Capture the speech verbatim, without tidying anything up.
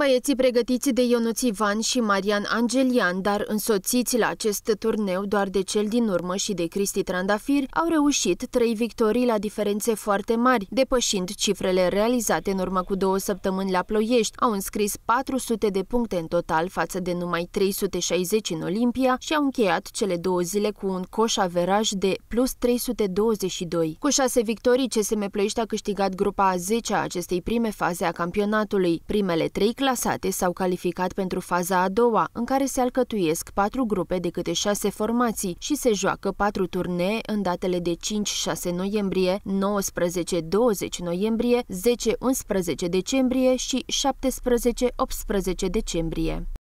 Băieții pregătiți de Ionuț Ivan și Marian Angelian, dar însoțiți la acest turneu doar de cel din urmă și de Cristi Trandafir, au reușit trei victorii la diferențe foarte mari, depășind cifrele realizate în urmă cu două săptămâni la Ploiești. Au înscris patru sute de puncte în total față de numai trei sute șaizeci în Olimpia și au încheiat cele două zile cu un coș averaj de plus trei sute douăzeci și doi. Cu șase victorii, C S M Ploiești a câștigat grupa a zecea a acestei prime faze a campionatului. Primele trei clasate s-au calificat pentru faza a doua, în care se alcătuiesc patru grupe de câte șase formații și se joacă patru turnee în datele de cinci șase noiembrie, nouăsprezece douăzeci noiembrie, zece unsprezece decembrie și șaptesprezece optsprezece decembrie.